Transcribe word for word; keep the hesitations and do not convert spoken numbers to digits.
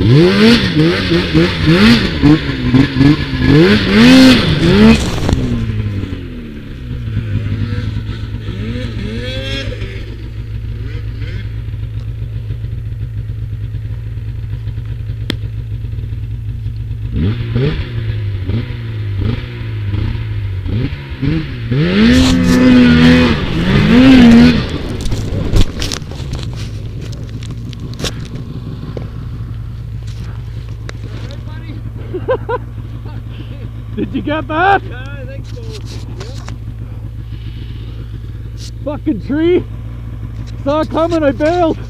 Did you get that? Yeah, I think so. Yeah. Fucking tree. Saw it coming, I bailed.